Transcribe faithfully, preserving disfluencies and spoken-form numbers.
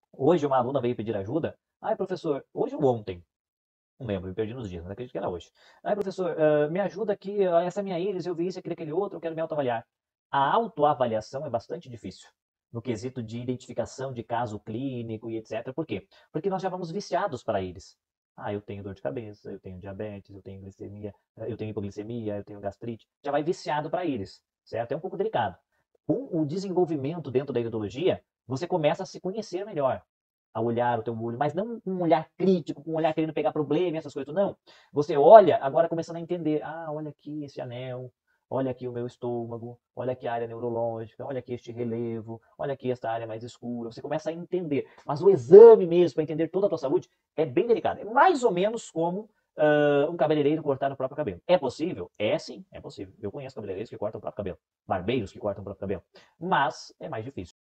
Hoje uma aluna veio pedir ajuda. Ai, professor, hoje ou ontem? Não lembro, me perdi nos dias, mas acredito que era hoje. Ai, professor, ah, me ajuda aqui, ah, essa é minha íris, eu vi isso, aquele, aquele outro, eu quero me autoavaliar. A autoavaliação é bastante difícil, no quesito de identificação de caso clínico e etcétera. Por quê? Porque nós já vamos viciados para íris. Ah, eu tenho dor de cabeça, eu tenho diabetes, eu tenho glicemia, eh, eu tenho hipoglicemia, eu tenho gastrite. Já vai viciado para íris, certo? É um pouco delicado. Com o desenvolvimento dentro da iridologia, você começa a se conhecer melhor, a olhar o teu olho, mas não um olhar crítico, um olhar querendo pegar problema e essas coisas, não. Você olha agora começando a entender, ah, olha aqui esse anel, olha aqui o meu estômago, olha aqui a área neurológica, olha aqui este relevo, olha aqui esta área mais escura. Você começa a entender. Mas o exame mesmo, para entender toda a tua saúde, é bem delicado. É mais ou menos como uh, um cabeleireiro cortar o próprio cabelo. É possível? É sim, é possível. Eu conheço cabeleireiros que cortam o próprio cabelo, barbeiros que cortam o próprio cabelo. Mas é mais difícil.